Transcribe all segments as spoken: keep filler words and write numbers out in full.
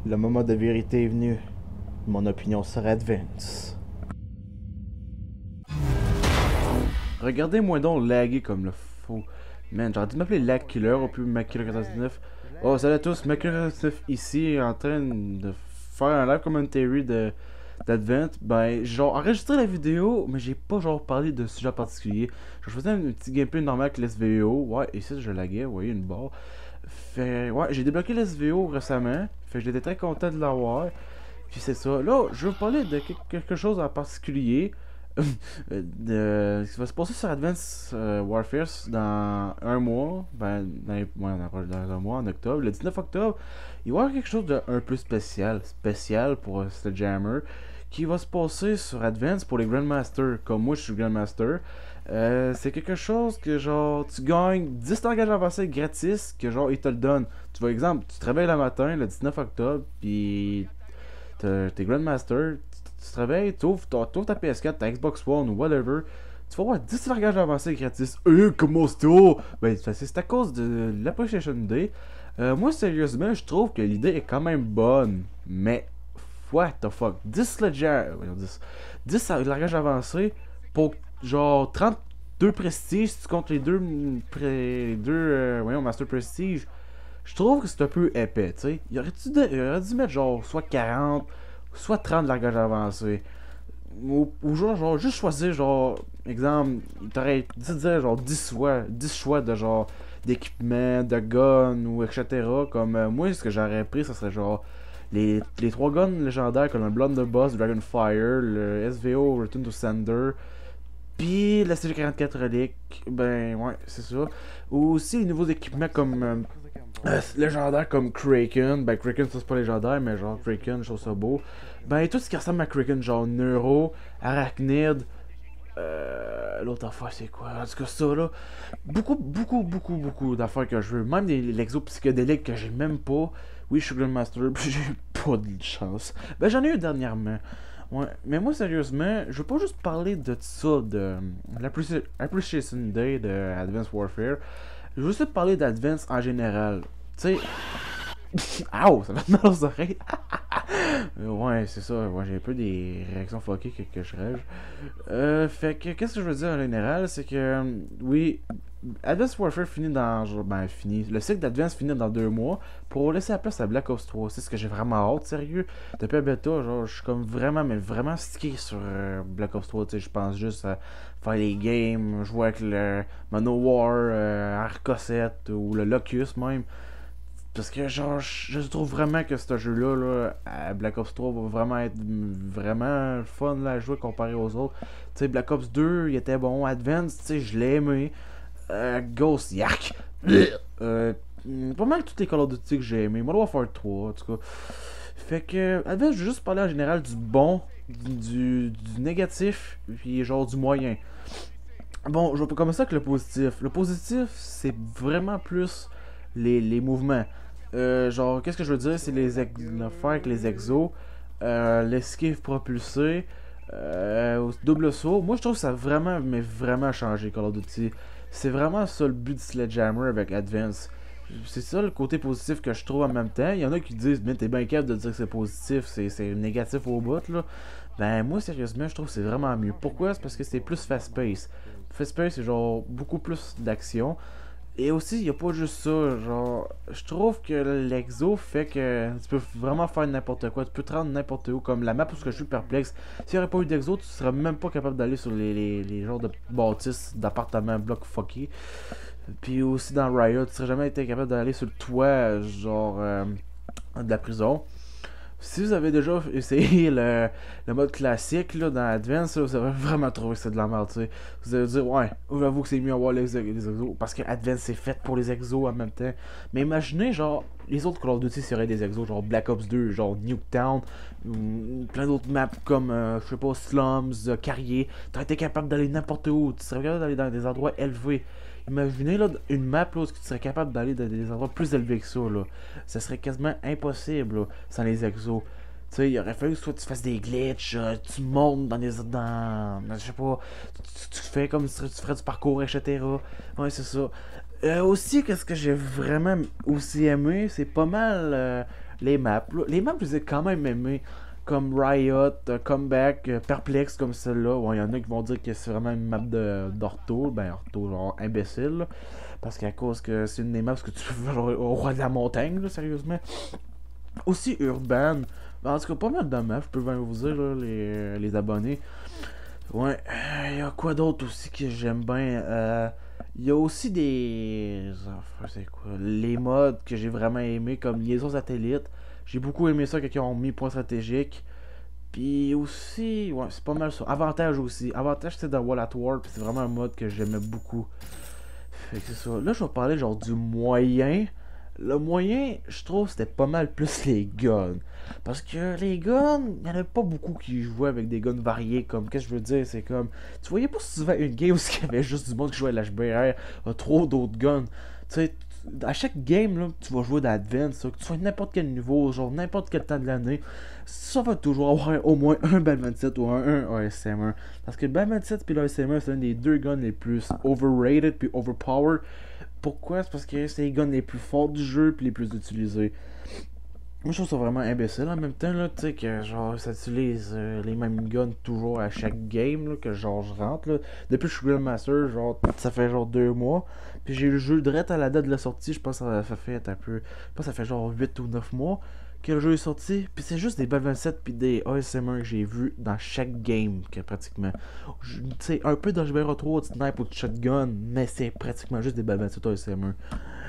Le moment de vérité est venu. Mon opinion sur Advance. Regardez-moi donc laguer comme le faux. Man, j'aurais dû m'appeler Lag Killer au plus Mac Killer quatre-vingt-dix-neuf. Oh, salut à tous, Mac Killer quatre-vingt-dix-neuf ici, en train de faire un live commentary de d'Advent. Ben, genre, enregistré la vidéo, mais j'ai pas genre parlé de sujet particulier. Genre, je faisais un petit gameplay normal avec l'S V O. Ouais, ici je laguais, vous voyez, une barre. Fait, ouais, j'ai débloqué l'S V O récemment. Fait que j'étais très content de l'avoir. Puis c'est ça. Là, je vais vous parler de quelque chose en particulier. de, ce qui va se passer sur Advance euh, Warfare dans un mois. Ben, dans, ouais, dans, dans un mois, en octobre. Le dix-neuf octobre, il va y avoir quelque chose d'un peu spécial. Spécial pour euh, ce jammer. Qui va se passer sur Advance pour les Grandmasters. Comme moi, je suis Grandmaster. Euh, c'est quelque chose que genre tu gagnes dix langages avancés gratis que genre ils te le donnent. Tu vois exemple, tu te réveilles le matin le dix-neuf octobre puis t'es Grandmaster, tu te réveilles, tu ouvres ta P S quatre, ta Xbox One ou whatever, tu vas avoir dix langages avancés gratis. Euh, comment c'est tout? Ben c'est à cause de l'Appreciation Day. Euh, moi sérieusement, je trouve que l'idée est quand même bonne, mais what the fuck, dix langages dix langages avancés pour genre trente-deux prestiges si tu comptes les deux, les deux euh, voyons, Master Prestige. Je trouve que c'est un peu épais, tu sais. Il aurait dû, il aurait dû mettre genre soit quarante, soit trente langages avancés. Ou, ou genre, genre, juste choisir genre, exemple, t'aurais dû dire genre dix choix, dix choix de genre d'équipement, de guns ou et cetera. Comme euh, moi, ce que j'aurais pris, ça serait genre les, les trois guns légendaires comme le Blunderbuss, Dragonfire, le S V O, Return to Sender. Puis la C G quarante-quatre Relic, ben ouais, c'est ça. Ou aussi les nouveaux équipements comme euh, euh, légendaires comme Kraken. Ben Kraken, ça c'est pas légendaire, mais genre Kraken, je trouve ça beau. Ben tout ce qui ressemble à Kraken, genre Neuro, Arachnid. Euh, L'autre affaire, c'est quoi? En tout cas, ça là. Beaucoup, beaucoup, beaucoup, beaucoup d'affaires que je veux. Même des l'exo psychédélique que j'ai même pas. Oui, je suis Grandmaster, puis j'ai pas de chance. Ben j'en ai eu dernièrement. Ouais, mais moi sérieusement, je veux pas juste parler de ça, de l'Appreciation Day de Advanced Warfare. Je veux aussi parler d'Advance en général. Tu sais. Ow, ça fait mal aux oreilles. Ouais, c'est ça. Ouais, j'ai un peu des réactions fuckées que, que je rêve. Euh, fait que, qu'est-ce que je veux dire en général, c'est que, oui, Advanced Warfare finit dans, genre, ben, fini. Le cycle d'Advance finit dans deux mois pour laisser la place à Black Ops trois. C'est ce que j'ai vraiment hâte, sérieux. Depuis la bêta, genre, je suis comme vraiment, mais vraiment stické sur euh, Black Ops trois. Tu sais, je pense juste à faire les games, jouer avec le Manowar, euh, Arcoset ou le Locust même. Parce que genre, je trouve vraiment que ce jeu-là, là, à Black Ops trois, va vraiment être vraiment fun là, à jouer comparé aux autres. Tu sais, Black Ops deux, il était bon. Advance, tu sais, je l'ai aimé. Euh, Ghost, yak! euh, pas mal tous les Call of Duty que j'ai aimé. Modern Warfare trois, en tout cas. Fait que, Advance, je veux juste parler en général du bon, du, du négatif, puis genre du moyen. Bon, je vais commencer avec le positif. Le positif, c'est vraiment plus les, les mouvements. Euh, genre, qu'est-ce que je veux dire, c'est les ex- l'affaire avec les exos, euh, l'esquive propulsée, euh, double saut. Moi, je trouve que ça a vraiment, mais vraiment changé Call of Duty. C'est vraiment ça le but de Sledgehammer avec Advance. C'est ça le côté positif que je trouve en même temps. Il y en a qui disent, mais t'es bien capable de dire que c'est positif, c'est, c'est négatif au bout, là. Ben, moi, sérieusement, je trouve que c'est vraiment mieux. Pourquoi? C'est parce que c'est plus fast-pace. Fast-pace, c'est genre beaucoup plus d'action. Et aussi, il n'y a pas juste ça, genre, je trouve que l'exo fait que tu peux vraiment faire n'importe quoi, tu peux te rendre n'importe où, comme la map où je suis perplexe. S'il n'y aurait pas eu d'exo, tu serais même pas capable d'aller sur les, les, les genres de bâtisses, d'appartements, blocs fuckés. Puis aussi dans Riot, tu serais jamais été capable d'aller sur le toit, genre, euh, de la prison. Si vous avez déjà essayé le, le mode classique là, dans Advance, là, vous avez vraiment trouvé que c'est de la merde. T'sais. Vous allez dire, ouais, j'avoue que c'est mieux avoir les, les exos. Parce que Advance c'est fait pour les exos en même temps. Mais imaginez, genre, les autres Call of Duty s'il y aurait des exos, genre Black Ops deux, genre Nuketown, ou plein d'autres maps comme, euh, je sais pas, Slums, euh, Carrier. T'aurais été capable d'aller n'importe où. Tu serais capable d'aller dans des endroits élevés. Imaginez là, une map là, où tu serais capable d'aller dans des endroits plus élevés que ça. Là. Ça serait quasiment impossible là, sans les exos. Tu sais, il aurait fallu que soit tu fasses des glitches, euh, tu montes dans des. dans. Je sais pas. Tu, tu fais comme si tu ferais du parcours, et cetera. Ouais, c'est ça. Euh, aussi, qu'est-ce que j'ai vraiment aussi aimé, c'est pas mal euh, les maps. Là. Les maps, je les ai quand même aimées. Comme Riot, euh, Comeback, euh, Perplex comme celle-là. Il ouais, y en a qui vont dire que c'est vraiment une map de d'Orto. Ben, Orto, genre imbécile. Là. Parce qu'à cause que c'est une des maps que tu peux faire au roi de la montagne, là, sérieusement. Aussi Urban. Ben, en tout cas, pas mal de maps, je peux bien vous dire, là, les, les abonnés. Ouais, il euh, y a quoi d'autre aussi que j'aime bien? Il euh, y a aussi des... Enfin, c'est quoi? Les mods que j'ai vraiment aimé, comme liaison satellite. J'ai beaucoup aimé ça quand ils ont mis point stratégique. Puis aussi, ouais, c'est pas mal ça. Avantage aussi. Avantage, c'est dans Wall at War, puis c'est vraiment un mode que j'aimais beaucoup. Fait que c'est ça. Là, je vais parler genre du moyen. Le moyen, je trouve, c'était pas mal plus les guns. Parce que les guns, il n'y en avait pas beaucoup qui jouaient avec des guns variés. Comme, qu'est-ce que je veux dire, c'est comme. Tu voyais pas souvent une game où il y avait juste du monde qui jouait à l'H B R, trop d'autres guns. Tu sais, à chaque game, là, tu vas jouer d'Advance, que tu sois n'importe quel niveau, genre n'importe quel temps de l'année, ça va toujours avoir au moins un Bal vingt-sept ou un, un A S M un. Parce que le Bal vingt-sept et l'A S M un, c'est un des deux guns les plus overrated puis overpowered. Pourquoi? C'est parce que c'est les guns les plus forts du jeu puis les plus utilisés. Moi, je trouve ça vraiment imbécile en même temps, là, tu sais, que genre, ça utilise euh, les mêmes guns toujours à chaque game, là, que genre, je rentre, là. Depuis que je suis Grandmaster, genre, ça fait genre deux mois. Puis j'ai eu le jeu direct à la date de la sortie, je pense que ça, ça fait un peu. Je pense que ça fait genre huit ou neuf mois que le jeu est sorti. Puis c'est juste des Bal vingt-sept puis des A S M un que j'ai vu dans chaque game, que pratiquement. Tu sais, un peu d'H B R trois, de snipe ou de shotgun, mais c'est pratiquement juste des Bal vingt-sept A S M un.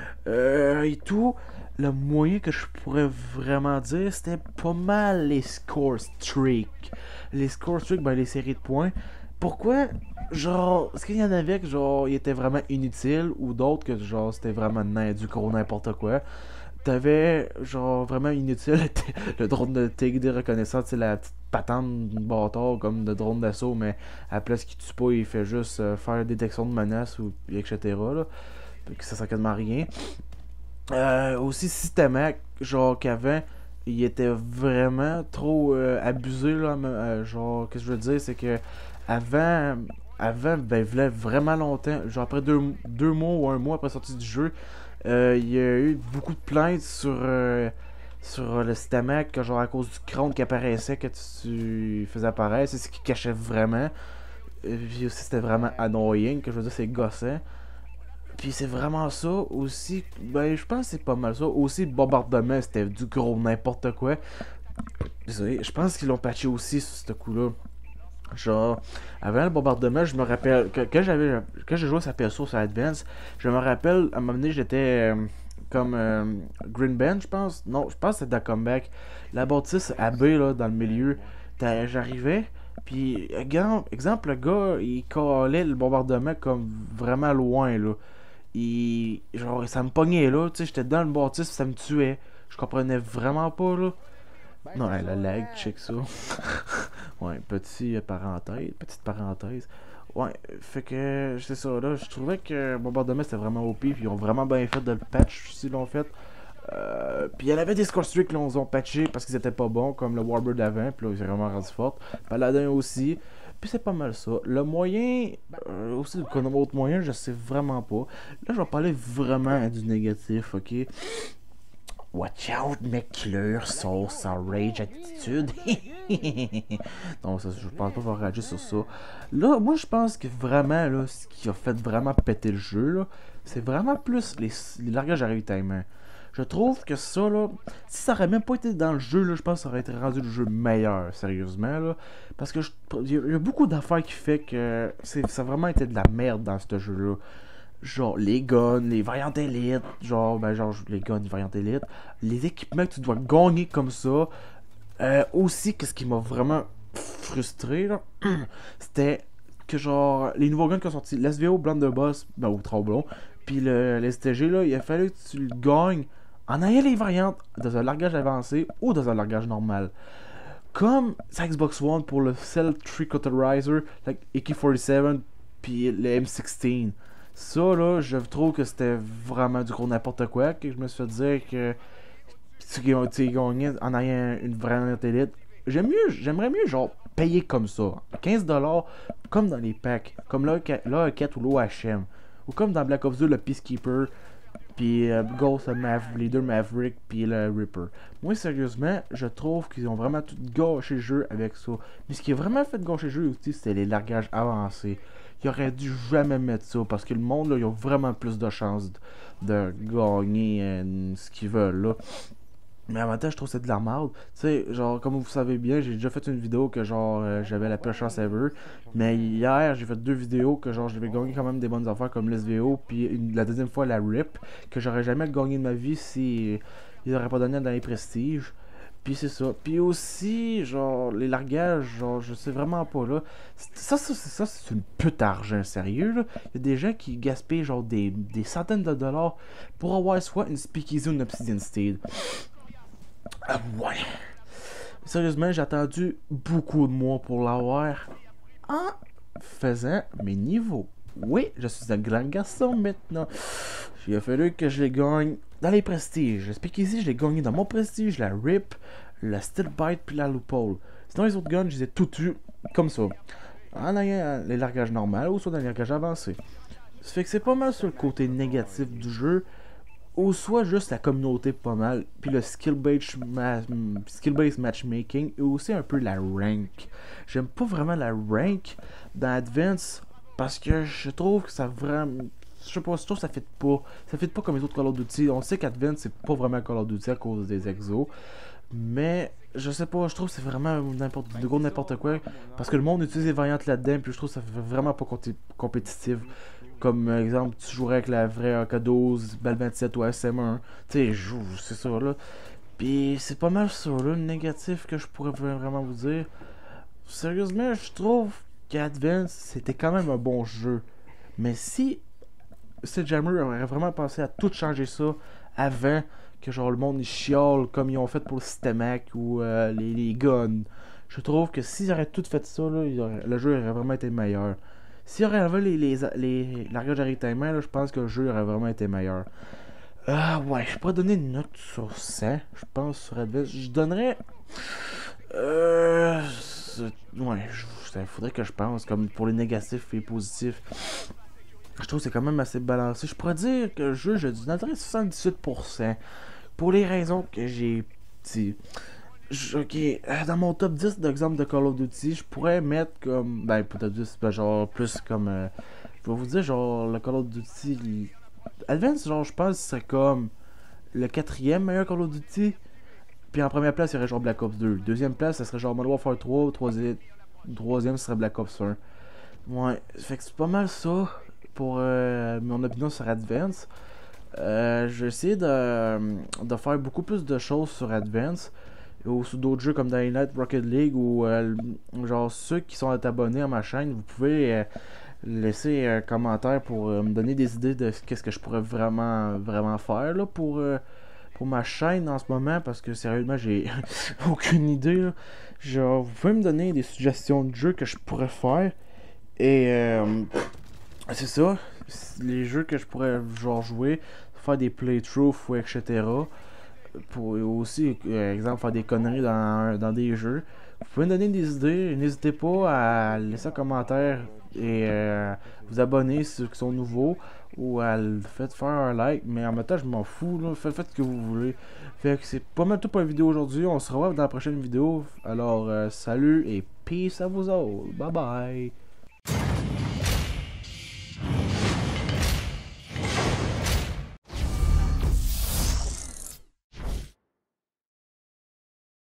Euh, et tout, le moyen que je pourrais vraiment dire, c'était pas mal les score streaks. Les score streaks, ben les séries de points. Pourquoi? Genre, est-ce qu'il y en avait que genre, ils étaient vraiment inutiles ou d'autres que genre, c'était vraiment du gros n'importe quoi? T'avais genre vraiment inutile le drone de T G D reconnaissant, c'est la petite patente de bâtard comme de drone d'assaut, mais à la place qu'il tue pas, il fait juste euh, faire détection de menaces ou et cetera. Là. Que ça sert quasiment à rien. Euh, aussi Systemac, genre qu'avant, il était vraiment trop euh, abusé là. Euh, genre, qu'est-ce que je veux dire, c'est que avant, avant, ben, il voulait vraiment longtemps, genre après deux, deux mois ou un mois après la sortie du jeu, euh, il y a eu beaucoup de plaintes sur euh, sur le Systemac, que genre à cause du crâne qui apparaissait que tu faisais apparaître, c'est ce qui cachait vraiment. Euh, puis aussi c'était vraiment annoying, que je veux dire, c'est gossant. Puis c'est vraiment ça aussi. Ben, je pense que c'est pas mal ça. Aussi, le bombardement, c'était du gros n'importe quoi. Désolé, je pense qu'ils l'ont patché aussi sur ce coup-là. Genre, avant le bombardement, je me rappelle. Que, quand j'avais quand j'ai joué à sa P S O sur Advance, je me rappelle, à un moment donné, j'étais euh, comme euh, Green Band, je pense. Non, je pense que c'était de Comeback. La bâtisse A B, là, dans le milieu. J'arrivais. Puis, exemple, le gars, il calait le bombardement comme vraiment loin, là. Et genre, ça me pognait là, tu sais, j'étais dans le bâtisse, ça me tuait. Je comprenais vraiment pas là. Non, la lag, check ça. Ouais, petit parenthèse, petite parenthèse. Ouais, fait que c'est ça là, je trouvais que Bombardement c'était vraiment O P, puis ils ont vraiment bien fait de le patch s'ils l'ont fait. Euh, puis il y en avait des score streaks qui l'ont patché parce qu'ils étaient pas bons, comme le Warbird d'avant, puis là ils ont vraiment rendu fort. Paladin aussi. Puis c'est pas mal ça. Le moyen, euh, aussi le autre moyen, je sais vraiment pas. Là, je vais parler vraiment du négatif, ok? Watch out, McClure, sauce, rage, attitude. Non, ça, je pense pas avoir rager sur ça. Là, moi, je pense que vraiment, là, ce qui a fait vraiment péter le jeu, là, c'est vraiment plus les, les largages à ravitaillement. Je trouve que ça, là, si ça aurait même pas été dans le jeu, là, je pense que ça aurait été rendu le jeu meilleur, sérieusement, là. Parce que il y, y a beaucoup d'affaires qui fait que c'est, ça a vraiment été de la merde dans ce jeu-là. Genre, les guns, les variantes élites, genre, ben, genre, les guns, les variantes élites, les équipements que tu dois gagner comme ça. Euh, aussi, qu'est-ce qui m'a vraiment frustré, là, c'était que, genre, les nouveaux guns qui ont sorti, l'S V O Blunderbuss, ben, au Tromblon, puis le, le S T G, là, il a fallu que tu le gagnes en ayant les variantes dans un largage avancé ou dans un largage normal. Comme sa Xbox One pour le Cell Tree Cauterizer, like A K quarante-sept, puis le M seize. Ça, là, je trouve que c'était vraiment du gros n'importe quoi, que je me suis fait dire que tu gagné en ayant une variante élite. J'aime mieux, j'aimerais mieux, genre, payer comme ça. quinze dollars, comme dans les packs, comme l'A quatre ou l'O H M. Ou comme dans Black Ops deux, le Peacekeeper. puis euh, Ghost, Mav les deux Maverick, puis le Ripper. Moi, sérieusement, je trouve qu'ils ont vraiment tout gâché le jeu avec ça. Mais ce qui a vraiment fait gâcher le jeu aussi, c'était les largages avancés. Ils auraient dû jamais mettre ça, parce que le monde, là, ils ont vraiment plus de chances de, de gagner euh, ce qu'ils veulent, là. Mais en même temps, je trouve que c'est de la merde. Tu sais, genre, comme vous savez bien, j'ai déjà fait une vidéo que genre, euh, j'avais la pire chance ever. Mais hier, j'ai fait deux vidéos que genre, j'avais gagné quand même des bonnes affaires comme l'S V O. Puis une- la deuxième fois, la R I P, que j'aurais jamais gagné de ma vie si euh, ils n'auraient pas donné dans les prestiges. Puis c'est ça. Puis aussi, genre, les largages, genre, je sais vraiment pas là. C'est- Ça, ça, c'est ça, c'est une pute d'argent, sérieux là. Il y a des gens qui gaspillent genre des, des centaines de dollars pour avoir soit une Speakeasy ou une Obsidian Steed. Ah ouais. Sérieusement, j'ai attendu beaucoup de mois pour l'avoir en faisant mes niveaux. Oui, je suis un grand garçon maintenant. Il a fallu que je les gagne dans les prestiges. J'explique ici, je l'ai gagné dans mon prestige, la R I P, la Steel Bite puis la Loophole. Sinon, les autres guns, je les ai toutes eues comme ça. En ayant les largages normaux ou soit dans les largages avancés. Ça fait que c'est pas mal sur le côté négatif du jeu. Ou soit juste la communauté pas mal, puis le skill-based ma skill matchmaking, et aussi un peu la rank. J'aime pas vraiment la rank dans Advance, parce que je trouve que ça vraiment... Je sais pas, je trouve que ça fit pas. Ça fit pas comme les autres Call of Duty. On sait qu'Advance, c'est pas vraiment Call of Duty à cause des exos. Mais, je sais pas, je trouve que c'est vraiment n'importe de gros n'importe quoi. Parce que le monde utilise les variantes là-dedans, puis je trouve que ça fait vraiment pas compétitif. Comme euh, exemple, tu jouerais avec la vraie A K douze, Bal vingt-sept ou S M un. Tu sais, je joue, c'est ça là. Puis c'est pas mal ça là, le négatif que je pourrais vraiment vous dire. Sérieusement, je trouve qu'Advance, c'était quand même un bon jeu. Mais si Sledgehammer aurait vraiment pensé à tout changer ça avant que genre le monde il chiale comme ils ont fait pour le Systemac ou euh, les, les guns, je trouve que s'ils auraient tout fait ça, là, aurait, le jeu aurait vraiment été meilleur. S'il aurait enlevé les, les, les largages à rectangle, là, je pense que le jeu aurait vraiment été meilleur. Ah ouais, je pourrais donner une note sur cent, je pense, sur Advance. Je donnerais... Euh... Ouais, il faudrait que je pense, comme pour les négatifs et les positifs. Je trouve que c'est quand même assez balancé. Je pourrais dire que le jeu, je donnerais soixante-dix-huit pour cent. Pour les raisons que j'ai dit. Je- ok, euh, dans mon top dix d'exemples de Call of Duty, je pourrais mettre comme. Ben, peut-être dix, ben, genre plus comme. euh, je vais vous dire, genre, le Call of Duty. le- Advance, genre, je pense que ce serait comme le quatrième meilleur Call of Duty. Puis en première place, il y aurait genre Black Ops deux. Deuxième place, ça serait genre Modern Warfare trois. Troisième, troisième, ce serait Black Ops un. Ouais, fait que c'est pas mal ça pour euh, mon opinion sur Advance. Euh, je vais essayer de, de faire beaucoup plus de choses sur Advance ou sur d'autres jeux comme Dying Light, Rocket League ou euh, genre ceux qui sont abonnés à ma chaîne, vous pouvez euh, laisser un commentaire pour euh, me donner des idées de qu'est-ce que je pourrais vraiment vraiment faire là, pour euh, pour ma chaîne en ce moment parce que sérieusement j'ai aucune idée là. Genre vous pouvez me donner des suggestions de jeux que je pourrais faire et euh, c'est ça, les jeux que je pourrais genre jouer, faire des playthroughs ou et cetera. Pour aussi, euh, exemple, faire des conneries dans, dans des jeux. Vous pouvez me donner des idées, n'hésitez pas à laisser un commentaire et euh, vous abonner si ceux qui sont nouveaux ou à le faire faire un like, mais en même temps je m'en fous, là. Faites, faites ce que vous voulez. Fait que c'est pas mal tout pour la vidéo aujourd'hui, on se revoit dans la prochaine vidéo. Alors euh, salut et peace à vous autres, bye bye.